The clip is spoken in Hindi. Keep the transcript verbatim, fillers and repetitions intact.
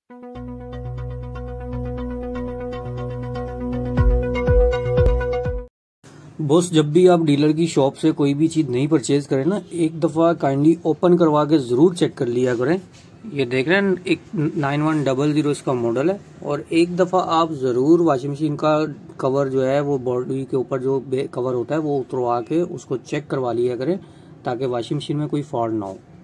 बॉस, जब भी आप डीलर की शॉप से कोई भी चीज नहीं परचेज करें ना, एक दफा काइंडली ओपन करवा के जरूर चेक कर लिया करें। ये देख रहे हैं, एक नाइन वन डबल जीरो इसका मॉडल है। और एक दफा आप जरूर वॉशिंग मशीन का कवर जो है वो बॉडी के ऊपर जो कवर होता है वो उतरवा के उसको चेक करवा लिया करें, ताकि वॉशिंग मशीन में कोई फॉल्ट ना हो।